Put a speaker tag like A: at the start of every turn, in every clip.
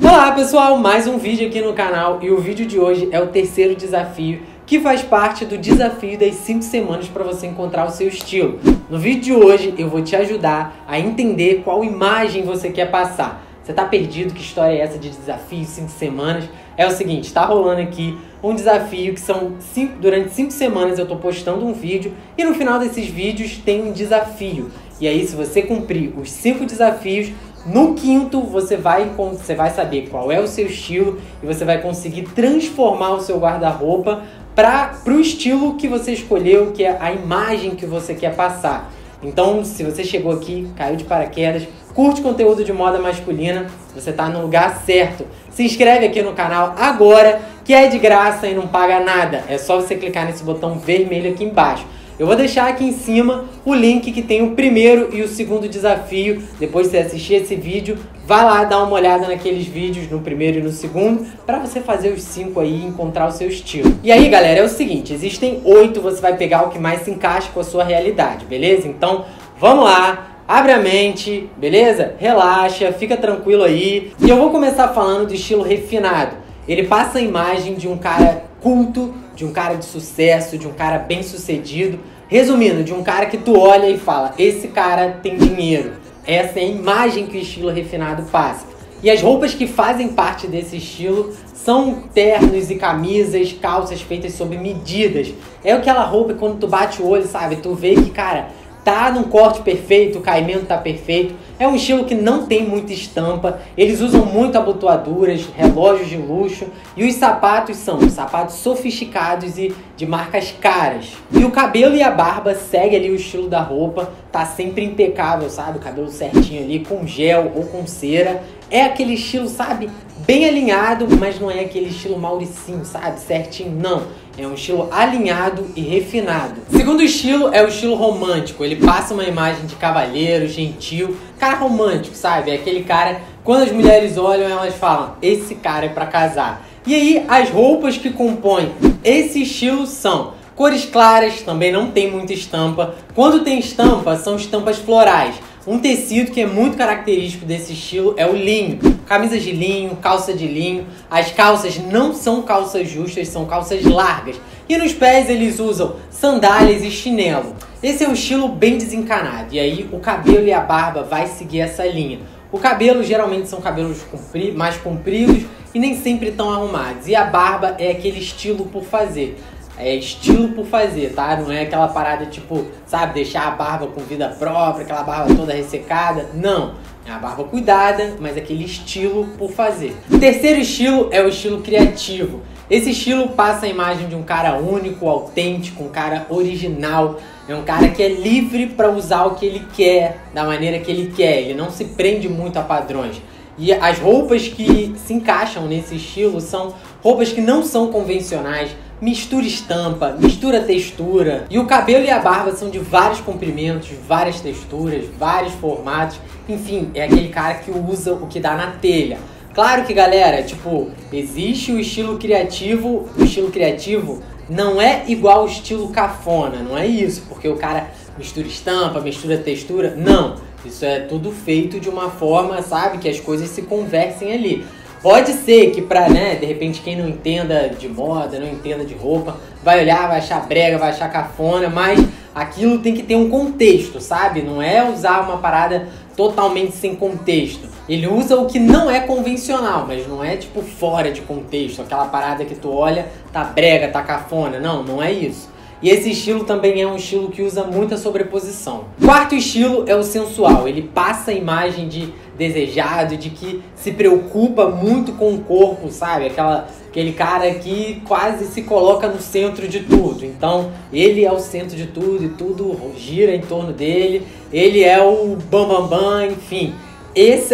A: Olá pessoal, mais um vídeo aqui no canal e o vídeo de hoje é o terceiro desafio que faz parte do desafio das 5 semanas para você encontrar o seu estilo. No vídeo de hoje eu vou te ajudar a entender qual imagem você quer passar. Você tá perdido? Que história é essa de desafio 5 semanas? É o seguinte, tá rolando aqui um desafio que são durante 5 semanas eu tô postando um vídeo e no final desses vídeos tem um desafio. E aí se você cumprir os 5 desafios, no quinto você vai saber qual é o seu estilo e você vai conseguir transformar o seu guarda-roupa para o estilo que você escolheu, que é a imagem que você quer passar. Então, se você chegou aqui, caiu de paraquedas, curte conteúdo de moda masculina, você está no lugar certo. Se inscreve aqui no canal agora, que é de graça e não paga nada. É só você clicar nesse botão vermelho aqui embaixo. Eu vou deixar aqui em cima o link que tem o primeiro e o segundo desafio. Depois de você assistir esse vídeo, vai lá dar uma olhada naqueles vídeos, no primeiro e no segundo, para você fazer os 5 aí e encontrar o seu estilo. E aí, galera, é o seguinte, existem 8, você vai pegar o que mais se encaixa com a sua realidade, beleza? Então, vamos lá, abre a mente, beleza? Relaxa, fica tranquilo aí. E eu vou começar falando do estilo refinado. Ele passa a imagem de um cara culto, de um cara de sucesso, de um cara bem sucedido. Resumindo, de um cara que tu olha e fala, esse cara tem dinheiro. Essa é a imagem que o estilo refinado passa. E as roupas que fazem parte desse estilo são ternos e camisas, calças feitas sob medidas. É aquela roupa que quando tu bate o olho, sabe, tu vê que, cara, tá num corte perfeito, o caimento tá perfeito. É um estilo que não tem muita estampa. Eles usam muito abotoaduras, relógios de luxo. E os sapatos são sapatos sofisticados e de marcas caras. E o cabelo e a barba segue ali o estilo da roupa. Tá sempre impecável, sabe? O cabelo certinho ali, com gel ou com cera. É aquele estilo, sabe? Bem alinhado, mas não é aquele estilo Mauricinho, sabe? Certinho, não. É um estilo alinhado e refinado. O segundo estilo é o estilo romântico. Ele passa uma imagem de cavalheiro, gentil, cara romântico, sabe? É aquele cara, quando as mulheres olham, elas falam, esse cara é pra casar. E aí, as roupas que compõem esse estilo são cores claras, também não tem muita estampa. Quando tem estampa, são estampas florais. Um tecido que é muito característico desse estilo é o linho. Camisas de linho, calça de linho. As calças não são calças justas, são calças largas. E nos pés eles usam sandálias e chinelo. Esse é um estilo bem desencanado. E aí o cabelo e a barba vai seguir essa linha. O cabelo geralmente são cabelos mais compridos e nem sempre tão arrumados. E a barba é aquele estilo por fazer. É estilo por fazer, tá? Não é aquela parada tipo, sabe, deixar a barba com vida própria, aquela barba toda ressecada. Não. É a barba cuidada, mas aquele estilo por fazer. O terceiro estilo é o estilo criativo. Esse estilo passa a imagem de um cara único, autêntico, um cara original. É um cara que é livre para usar o que ele quer, da maneira que ele quer. Ele não se prende muito a padrões. E as roupas que se encaixam nesse estilo são roupas que não são convencionais. Mistura estampa, mistura textura. E o cabelo e a barba são de vários comprimentos, várias texturas, vários formatos. Enfim, é aquele cara que usa o que dá na telha. Claro que, galera, tipo, existe o estilo criativo. O estilo criativo não é igual ao estilo cafona, não é isso. Porque o cara mistura estampa, mistura textura. Não, isso é tudo feito de uma forma, sabe, que as coisas se conversem ali. Pode ser que pra, né, de repente quem não entenda de moda, não entenda de roupa, vai olhar, vai achar brega, vai achar cafona, mas aquilo tem que ter um contexto, sabe? Não é usar uma parada totalmente sem contexto. Ele usa o que não é convencional, mas não é tipo fora de contexto, aquela parada que tu olha, tá brega, tá cafona, não, não é isso. E esse estilo também é um estilo que usa muita sobreposição. O quarto estilo é o sensual. Ele passa a imagem de desejado, de que se preocupa muito com o corpo, sabe? Aquele cara que quase se coloca no centro de tudo. Então, ele é o centro de tudo e tudo gira em torno dele. Ele é o bambambam, enfim. Essa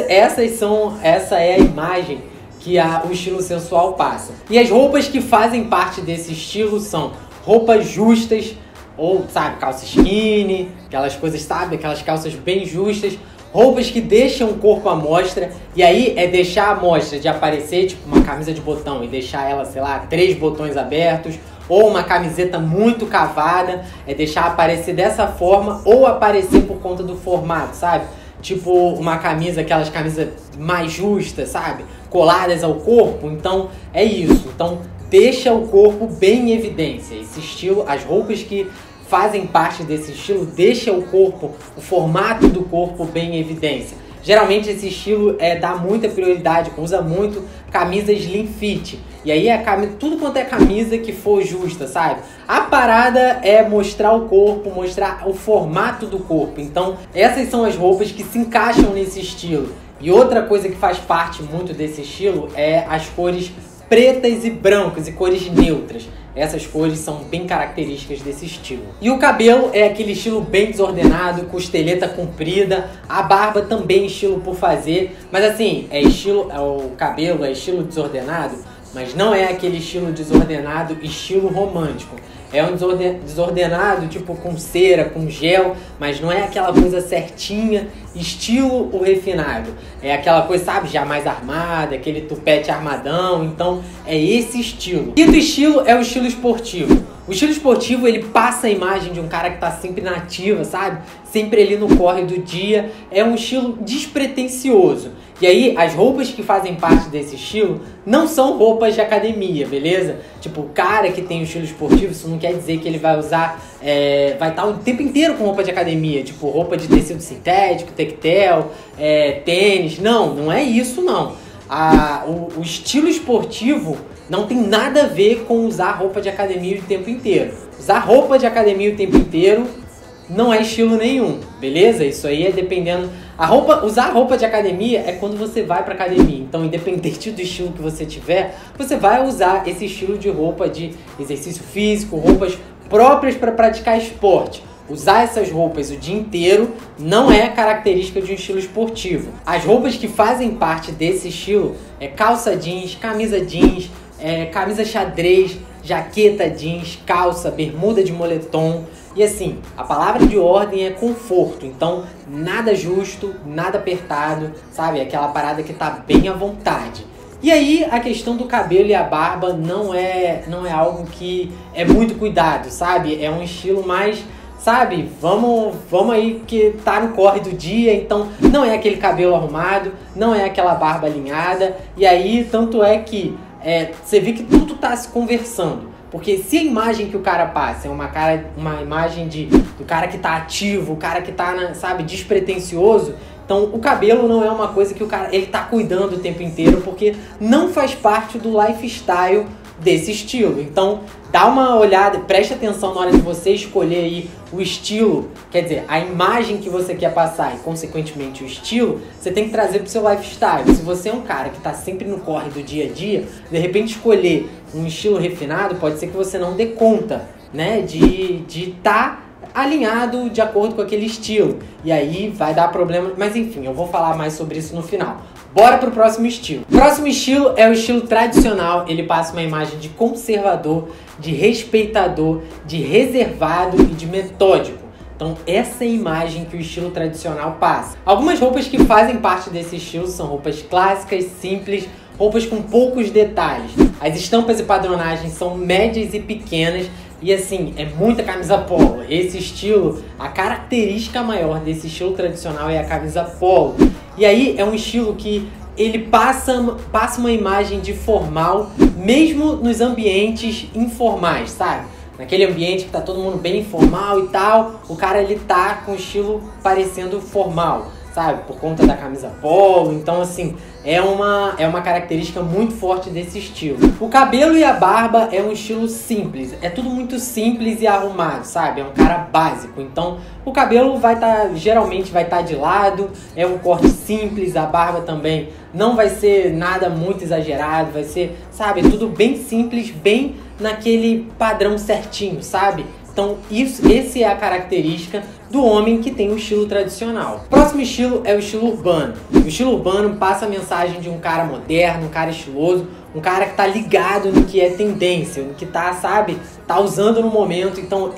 A: é a imagem que o estilo sensual passa. E as roupas que fazem parte desse estilo são roupas justas, ou, sabe, calça skinny, aquelas coisas, sabe, aquelas calças bem justas, roupas que deixam o corpo à mostra, e aí é deixar a mostra de aparecer, tipo, uma camisa de botão e deixar ela, sei lá, 3 botões abertos, ou uma camiseta muito cavada, é deixar aparecer dessa forma, ou aparecer por conta do formato, sabe? tipo uma camisa, aquelas camisas mais justas, sabe? Coladas ao corpo. Então é isso. Então deixa o corpo bem em evidência. Esse estilo, as roupas que fazem parte desse estilo, deixa o corpo, o formato do corpo bem em evidência. Geralmente esse estilo dá muita prioridade, usa muito camisas slim fit. E aí tudo quanto é camisa que for justa, sabe? A parada é mostrar o corpo, mostrar o formato do corpo. Então essas são as roupas que se encaixam nesse estilo. E outra coisa que faz parte muito desse estilo é as cores pretas e brancas e cores neutras. Essas cores são bem características desse estilo. E o cabelo é aquele estilo bem desordenado, costeleta comprida. A barba também estilo por fazer. Mas assim, o cabelo é estilo desordenado, mas não é aquele estilo desordenado, estilo romântico. É um desordenado, tipo com cera, com gel, mas não é aquela coisa certinha, estilo o refinado. É aquela coisa, sabe, já mais armada, aquele tupete armadão. Então é esse estilo. Quinto estilo é o estilo esportivo. O estilo esportivo, ele passa a imagem de um cara que tá sempre na ativa, sabe? Sempre ali no corre do dia. É um estilo despretensioso. E aí, as roupas que fazem parte desse estilo não são roupas de academia, beleza? Tipo, o cara que tem o estilo esportivo, isso não quer dizer que ele vai usar, vai estar o tempo inteiro com roupa de academia. Tipo, roupa de tecido sintético, tectel, tênis. Não é isso não. O estilo esportivo não tem nada a ver com usar roupa de academia o tempo inteiro. Usar roupa de academia o tempo inteiro não é estilo nenhum, beleza? Isso aí é dependendo... Usar roupa de academia é quando você vai pra academia. Então, independente do estilo que você tiver, você vai usar esse estilo de roupa de exercício físico, roupas próprias para praticar esporte. Usar essas roupas o dia inteiro não é característica de um estilo esportivo. As roupas que fazem parte desse estilo é calça jeans, camisa jeans, camisa xadrez, jaqueta jeans, calça, bermuda de moletom. E assim, a palavra de ordem é conforto. Então, nada justo, nada apertado, sabe? Aquela parada que tá bem à vontade. E aí, a questão do cabelo e a barba não é algo que é muito cuidado, sabe? É um estilo mais... Sabe, vamos aí que tá no corre do dia, então não é aquele cabelo arrumado, não é aquela barba alinhada. E aí, tanto é que você vê que tudo tá se conversando. Porque se a imagem que o cara passa é uma imagem do cara que tá ativo, o cara que tá, sabe, despretensioso, então o cabelo não é uma coisa que o cara ele tá cuidando o tempo inteiro, porque não faz parte do lifestyle desse estilo. Então dá uma olhada, preste atenção na hora de você escolher aí o estilo, quer dizer, a imagem que você quer passar e consequentemente o estilo, você tem que trazer pro seu lifestyle. Se você é um cara que tá sempre no corre do dia a dia, de repente escolher um estilo refinado, pode ser que você não dê conta, né, de tá alinhado de acordo com aquele estilo. E aí vai dar problema, mas enfim, eu vou falar mais sobre isso no final. Bora pro próximo estilo. O próximo estilo é o estilo tradicional. Ele passa uma imagem de conservador, de respeitador, de reservado e de metódico. Então essa é a imagem que o estilo tradicional passa. Algumas roupas que fazem parte desse estilo são roupas clássicas, simples, roupas com poucos detalhes. As estampas e padronagens são médias e pequenas. E assim, é muita camisa polo. Esse estilo, a característica maior desse estilo tradicional é a camisa polo. E aí é um estilo que ele passa uma imagem de formal, mesmo nos ambientes informais, sabe? Naquele ambiente que tá todo mundo bem informal e tal, o cara ele tá com o estilo parecendo formal, sabe? Por conta da camisa polo. Então assim, é uma característica muito forte desse estilo. O cabelo e a barba é um estilo simples. É tudo muito simples e arrumado, sabe? É um cara básico. Então o cabelo geralmente vai estar de lado. É um corte simples. A barba também não vai ser nada muito exagerado. Vai ser, sabe? Tudo bem simples, bem naquele padrão certinho, sabe? Então esse é a característica do homem que tem o estilo tradicional. O próximo estilo é o estilo urbano. O estilo urbano passa a mensagem de um cara moderno, um cara estiloso, um cara que tá ligado no que é tendência, no que tá, sabe, tá usando no momento. Então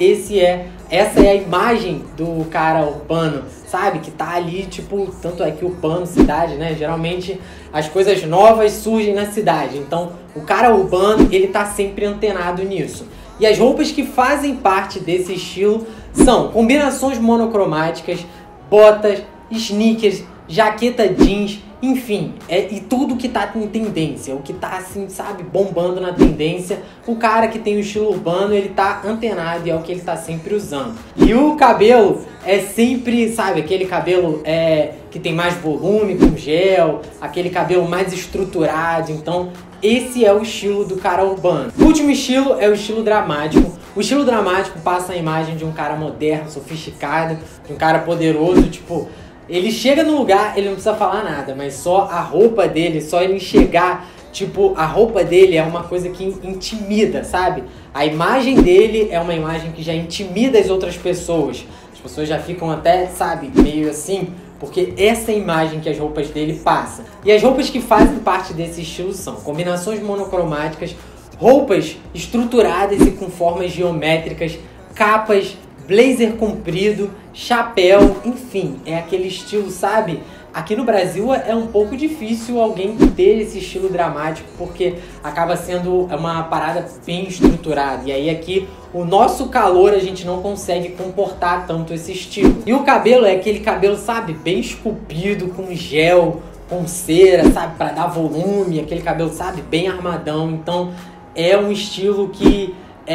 A: essa é a imagem do cara urbano, sabe, que tá ali, tipo, tanto é que urbano, cidade, né, geralmente as coisas novas surgem na cidade. Então o cara urbano, ele tá sempre antenado nisso. E as roupas que fazem parte desse estilo são combinações monocromáticas, botas, sneakers, jaqueta jeans, enfim, e tudo que tá em tendência, o que tá assim, sabe, bombando na tendência, o cara que tem o estilo urbano, ele tá antenado e é o que ele tá sempre usando. E o cabelo é sempre, sabe, aquele cabelo que tem mais volume, com gel, aquele cabelo mais estruturado, então esse é o estilo do cara urbano. O último estilo é o estilo dramático. O estilo dramático passa a imagem de um cara moderno, sofisticado, de um cara poderoso, tipo, ele chega no lugar, ele não precisa falar nada, mas só a roupa dele, só ele chegar, tipo, a roupa dele é uma coisa que intimida, sabe? A imagem dele é uma imagem que já intimida as outras pessoas. As pessoas já ficam até, sabe, meio assim, porque essa é a imagem que as roupas dele passam. E as roupas que fazem parte desse estilo são combinações monocromáticas, roupas estruturadas e com formas geométricas, capas, blazer comprido, chapéu, enfim, é aquele estilo, sabe? Aqui no Brasil é um pouco difícil alguém ter esse estilo dramático, porque acaba sendo uma parada bem estruturada. E aí aqui, o nosso calor, a gente não consegue comportar tanto esse estilo. E o cabelo é aquele cabelo, sabe, bem esculpido, com gel, com cera, sabe, pra dar volume, aquele cabelo, sabe, bem armadão. Então, é um estilo que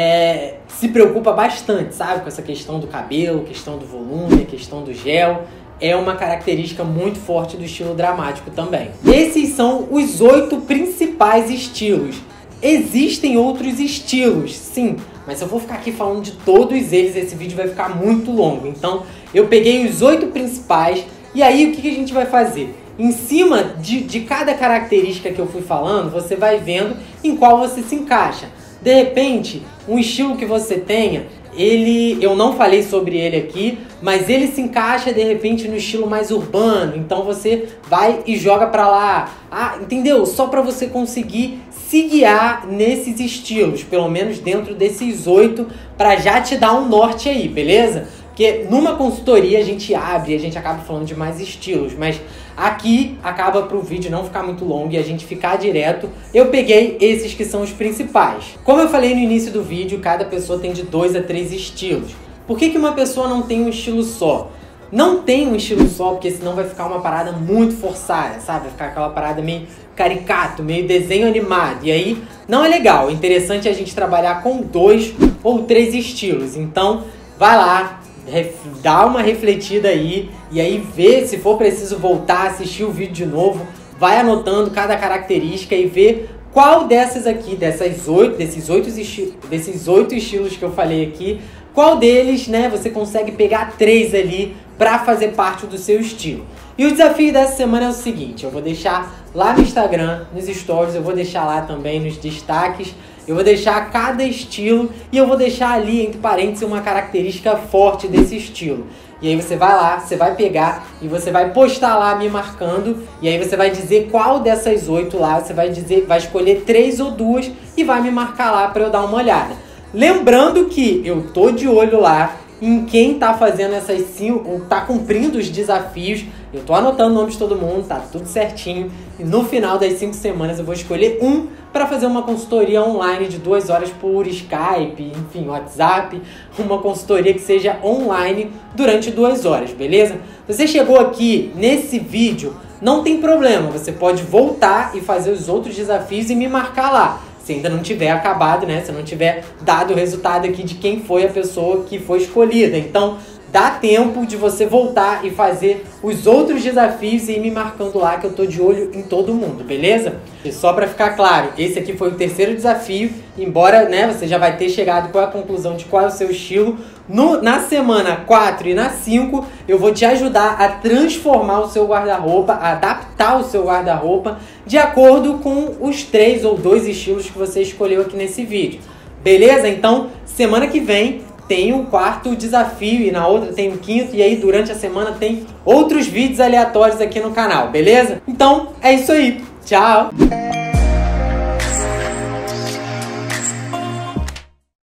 A: se preocupa bastante, sabe, com essa questão do cabelo, questão do volume, questão do gel. É uma característica muito forte do estilo dramático também. Esses são os 8 principais estilos. Existem outros estilos, sim, mas se eu for ficar aqui falando de todos eles, esse vídeo vai ficar muito longo. Então, eu peguei os 8 principais e aí o que a gente vai fazer? Em cima de cada característica que eu fui falando, você vai vendo em qual você se encaixa. De repente, um estilo que você tenha, eu não falei sobre ele aqui, mas ele se encaixa de repente no estilo mais urbano, então você vai e joga pra lá, entendeu? Só pra você conseguir se guiar nesses estilos, pelo menos dentro desses 8, pra já te dar um norte aí, beleza? Porque numa consultoria a gente abre e a gente acaba falando de mais estilos, mas aqui acaba pro vídeo não ficar muito longo e a gente ficar direto. Eu peguei esses que são os principais. Como eu falei no início do vídeo, cada pessoa tem de 2 a 3 estilos. Por que uma pessoa não tem um estilo só? Não tem um estilo só, porque senão vai ficar uma parada muito forçada, sabe? Vai ficar aquela parada meio caricato, meio desenho animado. E aí não é legal. O interessante é a gente trabalhar com 2 ou 3 estilos. Então, vai lá, dá uma refletida aí e aí vê, se for preciso voltar, assistir o vídeo de novo, vai anotando cada característica e vê qual dessas aqui, desses 8 estilos que eu falei aqui, qual deles, né, você consegue pegar 3 ali para fazer parte do seu estilo. E o desafio dessa semana é o seguinte, eu vou deixar lá no Instagram, nos stories, eu vou deixar lá também nos destaques, eu vou deixar cada estilo e eu vou deixar ali, entre parênteses, uma característica forte desse estilo. E aí você vai lá, você vai pegar e você vai postar lá me marcando. E aí você vai dizer qual dessas 8 lá, você vai escolher 3 ou 2 e vai me marcar lá para eu dar uma olhada. Lembrando que eu tô de olho lá em quem tá fazendo essas 5, ou tá cumprindo os desafios. Eu tô anotando o nome de todo mundo, tá tudo certinho. E no final das 5 semanas eu vou escolher um para fazer uma consultoria online de 2 horas por Skype, enfim, WhatsApp. Uma consultoria que seja online durante 2 horas, beleza? Você chegou aqui nesse vídeo, não tem problema. Você pode voltar e fazer os outros desafios e me marcar lá. Se ainda não tiver acabado, né? Se não tiver dado o resultado aqui de quem foi a pessoa que foi escolhida. Então, dá tempo de você voltar e fazer os outros desafios e ir me marcando lá que eu tô de olho em todo mundo, beleza? E só pra ficar claro, esse aqui foi o 3º desafio, embora, né, você já vai ter chegado com a conclusão de qual é o seu estilo. Na semana 4 e na 5, eu vou te ajudar a transformar o seu guarda-roupa, a adaptar o seu guarda-roupa de acordo com os 3 ou 2 estilos que você escolheu aqui nesse vídeo. Beleza? Então, semana que vem tem o 4º desafio e na outra tem o 5º, e aí durante a semana tem outros vídeos aleatórios aqui no canal, beleza? Então, é isso aí. Tchau!